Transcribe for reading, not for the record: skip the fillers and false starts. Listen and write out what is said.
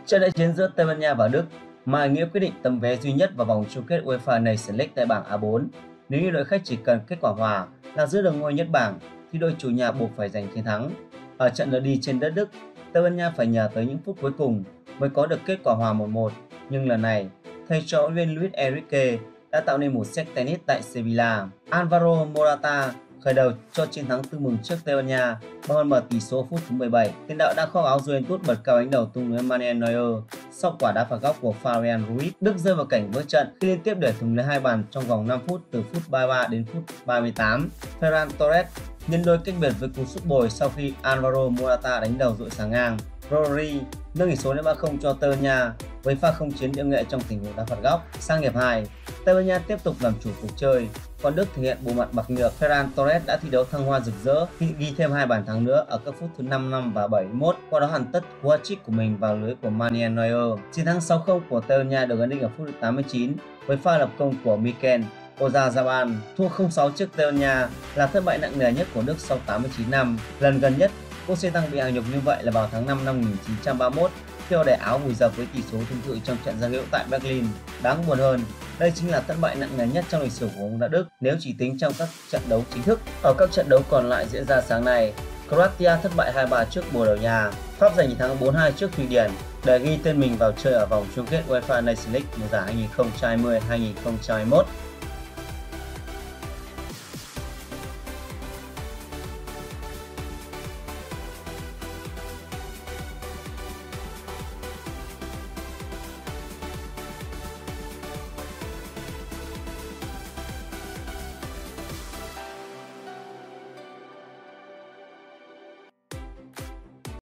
Trận đại chiến giữa Tây Ban Nha và Đức mang ý nghĩa quyết định tấm vé duy nhất vào vòng chung kết UEFA Nations League tại bảng A4. Nếu như đội khách chỉ cần kết quả hòa là giữ được ngôi nhất bảng, thì đội chủ nhà buộc phải giành chiến thắng. Ở trận lượt đi trên đất Đức, Tây Ban Nha phải nhờ tới những phút cuối cùng mới có được kết quả hòa 1-1. Nhưng lần này, thầy trò huấn luyện viên Luis Enrique đã tạo nên một set tennis tại Sevilla. Alvaro Morata khởi đầu cho chiến thắng tưng bừng trước Tây Ban Nha bằng mở tỷ số phút thứ 17. Tiền đạo đã khoác áo Juventus bật cao đánh đầu tung lưới Manuel Neuer sau quả đá phạt góc của Fabian Ruiz. Đức rơi vào cảnh vỡ trận khi liên tiếp để thủng lưới 2 bàn trong vòng 5 phút từ phút 33 đến phút 38. Ferran Torres nhân đôi cách biệt với cú sút bồi sau khi Alvaro Morata đánh đầu dội sáng ngang. Rodri nâng tỷ số lên 3-0 cho Tây Ban Nha với pha không chiến điêu nghệ trong tình huống đá phạt góc. Sang hiệp 2, Tây Ban Nha tiếp tục làm chủ cuộc chơi, còn Đức thực hiện bộ mặt bạc nhược. Ferran Torres đã thi đấu thăng hoa rực rỡ khi ghi thêm 2 bàn thắng nữa ở các phút thứ 55 và 71, qua đó hoàn tất cú hat-trick của mình vào lưới của Manuel Neuer. Chiến thắng 6-0 của Tây Ban Nha được ấn định ở phút thứ 89 với pha lập công của Mikel Oyarzabal. Thua 0-6 trước Tây Ban Nha là thất bại nặng nề nhất của Đức sau 89 năm. Lần gần nhất cô xe tăng bị hàng nhục như vậy là vào tháng 5 năm 1931 khi họ để áo vùi dập với tỷ số tương tự trong trận giao hữu tại Berlin. Đáng buồn hơn, đây chính là thất bại nặng nề nhất trong lịch sử của bóng đá Đức nếu chỉ tính trong các trận đấu chính thức. Ở các trận đấu còn lại diễn ra sáng nay, Croatia thất bại 2-3 trước Bồ Đào Nha, Pháp giành chiến thắng 4-2 trước Thụy Điển để ghi tên mình vào chơi ở vòng chung kết UEFA Nations League mùa giải 2020-2021.